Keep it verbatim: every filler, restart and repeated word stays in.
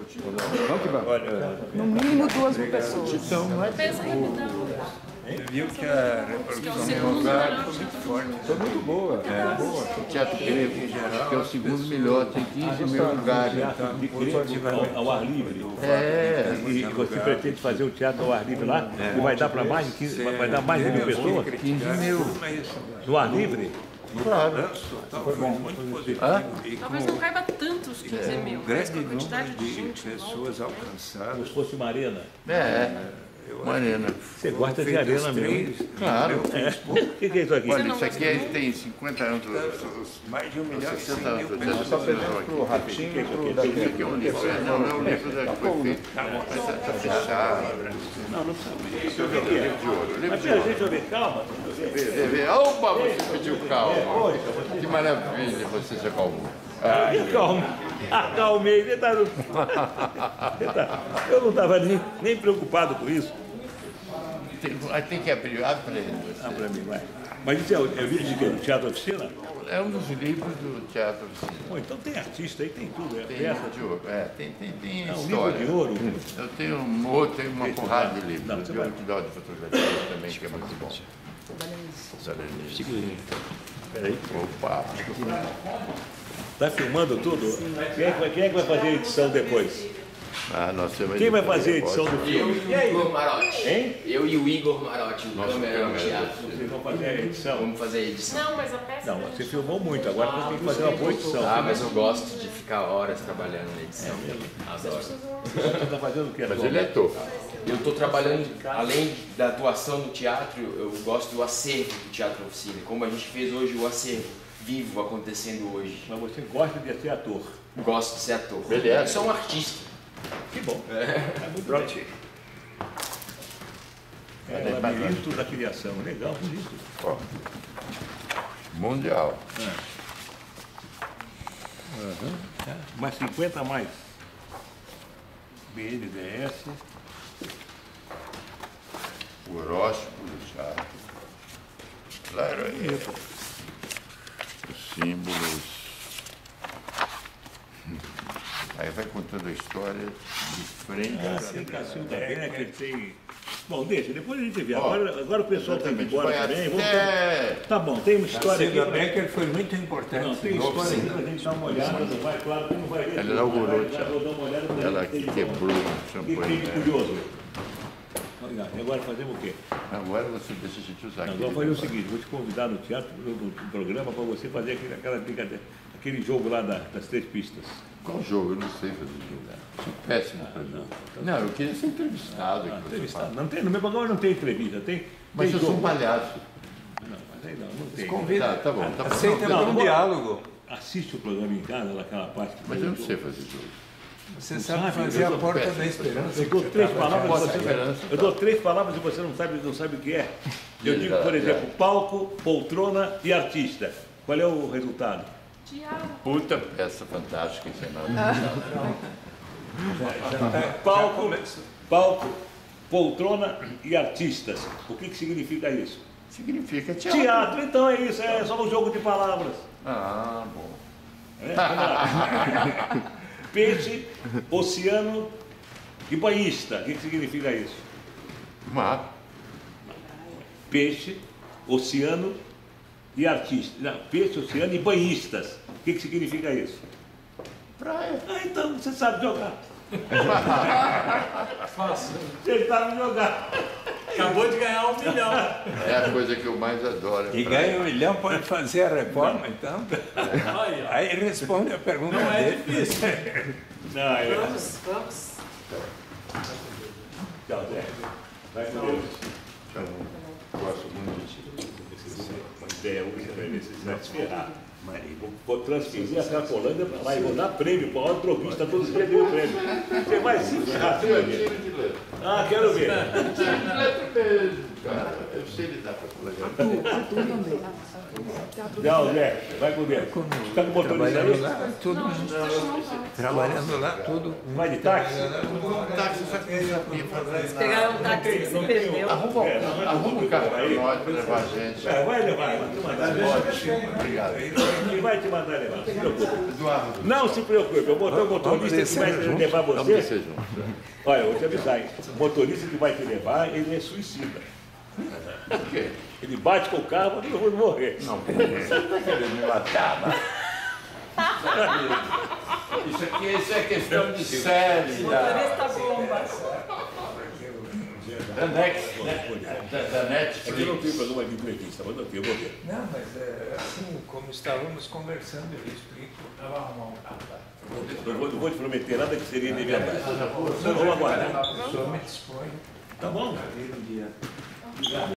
Vamos que vamos. Olha, No mínimo duas mil pessoas. Então, não é Pensa rapidão. viu que a reprodução no lugar foi muito forte. Foi muito boa. É. Boa. O teatro grego, que é o segundo melhor, tem quinze mil lugares. De grego ao ar livre. É. E você pretende fazer o teatro ao ar livre lá? E vai dar para mais de quinze, vai dar mais de mil pessoas? quinze mil. No ar livre? Claro. Foi bom, muito positivo. Hã? E Talvez com não caiba tanto os quinze mil, um mas grande com a quantidade número de de gente. pessoas Como alcançadas. se fosse uma arena. É. uma arena. Você gosta de arena mesmo? Claro. O que, que é isso aqui? Olha, isso aqui é- tem cinquenta anos. Mais de um milhão e cem sessenta mil anos. pessoas. Só perdemos para o Ratinho e para o daqui. Isso aqui é um livro. É, não, não é um livro da que foi feito. Mas está fechado. Não, não precisa. Isso é um livro de ouro. Livro Mas de pera, ouro. deixa eu ver, calma. Vê, vê. Opa, você pediu calma. Que maravilha, você se acalmou. Ah, calma. Acalmei. Você tá no... Você tá... Eu não estava nem, nem preocupado com isso. Tem, tem que abrir, abre para ele. Ah, para mim, vai. Mas isso é, é vídeo de quê? Do Teatro Oficina? É um dos livros do Teatro Oficina. Bom, então tem artista aí, tem tudo. É Tem peça. livro de ouro. É, tem, tem, tem É um história. livro de ouro. Eu tenho um outro, tenho uma porrada de livros. Não, De você vai- outdoor de fotografia também, que é muito bom. Peraí. Opa! Tá filmando tudo? Quem é, que vai- quem é que vai fazer a edição depois? Ah, nós temos Quem vai fazer a edição do Eu filme? e o Igor Marotti. Hein? Eu e o Igor Marotti, o Nossa, câmera no câmera. teatro. Vocês vão fazer a edição? Vamos fazer a edição. Não, mas a peça. Não, você filmou muito, agora você tem que fazer uma boa edição. Ah, mas eu gosto de ficar horas trabalhando na edição. Adoro. Você está fazendo o quê? Mas ele é topo. Eu estou trabalhando, além da atuação no teatro, eu gosto do acervo do Teatro Oficina. Como a gente fez hoje o acervo vivo acontecendo hoje. Mas você gosta de ser ator. Gosto de ser ator. Beleza. Eu sou um artista. Que bom. É muito bem. É o labirinto da criação. Legal, bonito. Ó. Mundial. É. Mais cinquenta a mais. B N D S. O horóscopo do teatro. Claro, aí. Os símbolos. Aí vai contando a história de frente Ah, para tem trás. Cacilda Becker, tem... Bom, deixa, depois a gente vê. Ó, Agora, agora o pessoal está indo Exatamente. embora Vai também. Vamos ter... até... Tá bom, tem uma história aqui. Cacilda pra- Becker foi muito importante. Não, tem história aqui pra gente dar uma olhada. Não vai, claro que não vai ver. Ela tudo, inaugurou mas o vai- teatro. vou dar uma olhada pra Ela gente ter que de quebrou o O que que champanhe. tem de né? curioso? Olha, e agora fazemos o quê? Agora você deixa a gente usar Nós aqui. vamos fazer o seguinte, vou te convidar no teatro, no, no programa, para você fazer aquele, aquela brincadeira, aquele jogo lá da- das três pistas. Qual jogo? Eu não sei fazer jogo. Sou péssimo para jogo. Não, eu queria ser entrevistado. que você Entrevistado. fala. Não tem, no meu programa não tem entrevista, tem. Mas tem eu sou um jogo. palhaço. Não, mas aí não, não tem. Convida. Tá, tá bom. Tá bom. Aceita Não, um agora- diálogo. Assiste o programa em casa, naquela parte que Mas faz eu o não jogo. sei fazer jogo. Você sabe sabe, fazer eu a sou porta péssimo. da esperança. Eu dou três palavras Porta e da você Esperança, Eu tá. dou três palavras e você não sabe, não sabe o que é. Eu Já, digo, por já. exemplo, palco, poltrona e artista. Qual é o resultado? Diário. Puta peça fantástica, isso é nada. Palco, palco, poltrona e artistas. O que, que significa isso? Significa teatro. Teatro, então é isso, é só um jogo de palavras. Ah, bom. É, vamos lá. Peixe, oceano e banhista. O que, que significa isso? Mar. Peixe, oceano e artista. Não, peixe, oceano e banhistas. O que, que significa isso? Praia. Ah, então você sabe jogar. Você sabe jogar. Acabou de ganhar um milhão. É a coisa que eu mais adoro. E ganha um milhão, pode fazer a reforma, então. Olha, Aí responde a pergunta não é dele. difícil. Não, é. Vamos, vamos. Tchau, Zé. Vai com Deus. Eu gosto muito de ti. Uma ideia hoje, você vai ver se você vai se ferrar. Mas vou, vou transferir a Cracolândia para lá e vou dar prêmio para o antropista, todos escrevendo o prêmio. Você vai se ferrar, você vai ver. Tiro de letra. Ah, quero ver. Tiro de letra mesmo, cara. Eu sei lidar com a colega. Tchau, Zé. Vai com Deus. Está com o motorista Trabalhando aí? lá, todo mundo. Trabalhando lá, tudo. Vai de táxi? Táxi, sabe o que eu sabia fazer? Pegaram um táxi que se perdeu. Arruma, arruma um carro para nós, para levar a gente. É, vai levar. Vai tomar. Ótimo, obrigado. que vai te mandar levar, não se preocupe. Não se preocupe, o motor, motorista que vai levar você. Olha, eu vou te avisar, hein? O motorista que vai te levar, ele é suicida. Por quê? Ele bate com o carro e eu vou morrer. Não, você não está querendo me matar, mas... Isso aqui isso é questão de série da, Motorista bomba. da Next, né? da, da Netflix. Aqui não tem problema de entrevista, mas não tem, eu vou ver. Não, mas é, assim, como estávamos conversando, eu explico. Eu vou arrumar um carro lá. Eu vou, não vou te prometer nada que seria de verdade. Vamos aguardar. A pessoa me dispõe. Tá bom? a vir um dia.